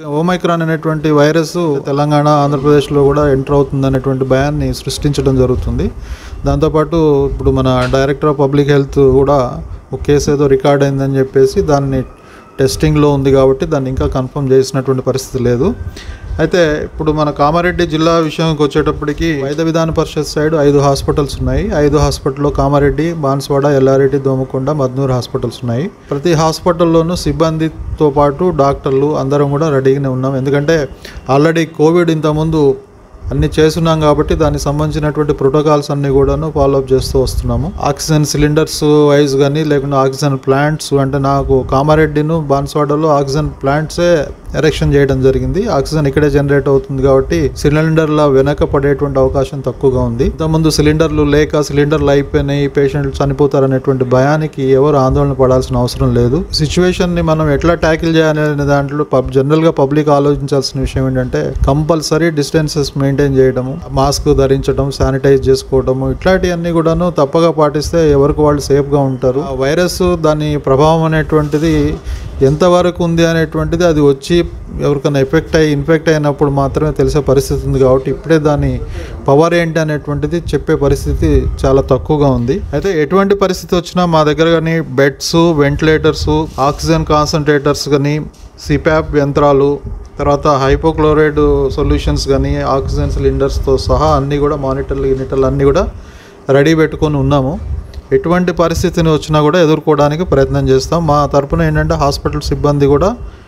Omicron అనేటువంటి virus Telangana ఆంధ్రప్రదేశ్లో కూడా ఎంటర్ అవుతుందనేటువంటి భయాన్ని సృష్టించడం జరుగుతుంది. దాంతోపాటు ఇప్పుడు మన డైరెక్టర్ ఆఫ్ పబ్లిక్ హెల్త్ కూడా ఒక కేసు ఏదో రికార్డ్ అయిందని చెప్పేసి దాన్ని టెస్టింగ్లో ఉంది కాబట్టి దాన్ని ఇంకా కన్ఫర్మ్ చేసినటువంటి పరిస్థితి లేదు. అయితే ఇప్పుడు మన కామారెడ్డి జిల్లా విషయానికి వచ్చేటప్పటికి వైద్య విధాన పరిషత్ సైడ్ 5 హాస్పిటల్స్ ఉన్నాయి. 5 హాస్పిటల్లో కామారెడ్డి, బాన్స్వాడ, ఎల్లారెడ్డి, దోమకొండ, మద్నూరు హాస్పిటల్స్ ఉన్నాయి. ప్రతి హాస్పిటల్లోనూ సిబ్బందితో పాటు డాక్టర్లు అందరం కూడా రెడీగానే ఉన్నాం. ఎందుకంటే ఆల్రెడీ కోవిడ్ ఇంతకుముందు అన్నీ చేస్తున్నాం కాబట్టి దానికి సంబంధించినటువంటి ప్రోటోకాల్స్ అన్నీ కూడాను ఫాలోఅప్ చేస్తూ వస్తున్నాము. ఆక్సిజన్ సిలిండర్స్ వైజ్ కానీ లేకుండా ఆక్సిజన్ ప్లాంట్స్ అంటే నాకు కామారెడ్డిను బాన్స్వాడలో ఆక్సిజన్ ప్లాంట్సే ఎరెక్షన్ చేయడం జరిగింది. ఆక్సిజన్ ఇక్కడే జనరేట్ అవుతుంది కాబట్టి సిలిండర్ల వెనక పడేటువంటి అవకాశం తక్కువగా ఉంది. ఇంతకుముందు సిలిండర్లు లేక సిలిండర్లు అయిపోయినాయి, పేషెంట్లు చనిపోతారనేటువంటి భయానికి ఎవరు ఆందోళన పడాల్సిన అవసరం లేదు. సిచ్యువేషన్ని మనం ఎట్లా ట్యాకిల్ చేయాలనే దాంట్లో జనరల్గా పబ్లిక్ ఆలోచించాల్సిన విషయం ఏంటంటే కంపల్సరీ డిస్టెన్సెస్ మెయింటైన్ చేయడము, మాస్క్ ధరించడం, శానిటైజ్ చేసుకోవడము, ఇట్లాంటివన్నీ కూడాను తప్పగా పాటిస్తే ఎవరికి వాళ్ళు సేఫ్గా ఉంటారు. ఆ వైరస్ దాని ప్రభావం అనేటువంటిది ఎంతవరకు ఉంది అనేటువంటిది అది వచ్చి ఎవరికైనా ఇన్ఫెక్ట్ అయినప్పుడు మాత్రమే తెలిసే పరిస్థితి ఉంది. కాబట్టి ఇప్పుడే దాని పవర్ ఏంటి అనేటువంటిది చెప్పే పరిస్థితి చాలా తక్కువగా ఉంది. అయితే ఎటువంటి పరిస్థితి వచ్చినా మా దగ్గర కానీ బెడ్స్, వెంటిలేటర్స్, ఆక్సిజన్ కాన్సన్ట్రేటర్స్ కానీ, సిప్యాప్ యంత్రాలు, తర్వాత హైపోక్లోరైడ్ సొల్యూషన్స్ కానీ, ఆక్సిజన్ సిలిండర్స్తో సహా అన్నీ కూడా మానిటర్లు అన్నీ కూడా రెడీ పెట్టుకొని ఉన్నాము. ఎటువంటి పరిస్థితిని వచ్చినా కూడా ఎదుర్కోవడానికి ప్రయత్నం చేస్తాం. మా తరపున ఏంటంటే హాస్పిటల్ సిబ్బంది కూడా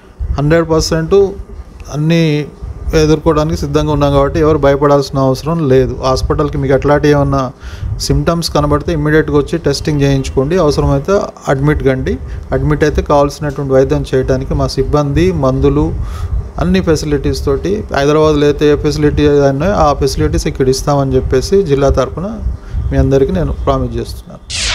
100% అన్నీ ఎదుర్కోవడానికి సిద్ధంగా ఉన్నాం కాబట్టి ఎవరు భయపడాల్సిన అవసరం లేదు. హాస్పిటల్కి మీకు అట్లాంటి ఏమన్నా సిమ్టమ్స్ కనబడితే ఇమ్మీడియట్గా వచ్చి టెస్టింగ్ చేయించుకోండి. అవసరమైతే అడ్మిట్ అయితే కావాల్సినటువంటి వైద్యం చేయడానికి మా సిబ్బంది, మందులు, అన్ని ఫెసిలిటీస్ తోటి హైదరాబాద్లో అయితే ఏ ఫెసిలిటీ ఉన్నాయో ఆ ఫెసిలిటీస్ ఇక్కడ ఇస్తామని చెప్పేసి జిల్లా తరపున మీ అందరికీ నేను ప్రామిస్ చేస్తున్నాను.